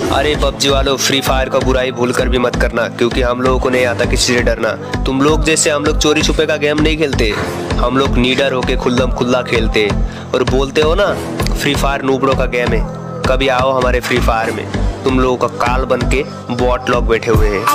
अरे पबजी वालों, free fire का बुराई भूल कर भी मत करना, क्योंकि हम लोगों को नहीं आता किसी से डरना। तुम लोग जैसे हम लोग चोरी छुपे का गेम नहीं खेलते, हम लोग नीडर होके खुल्लम खुल्ला खेलते। और बोलते हो ना फ्री फायर नूबड़ों का गेम है, कभी आओ हमारे फ्री फायर में, तुम लोगों का काल बन के बॉट लोग बैठे हुए हैं।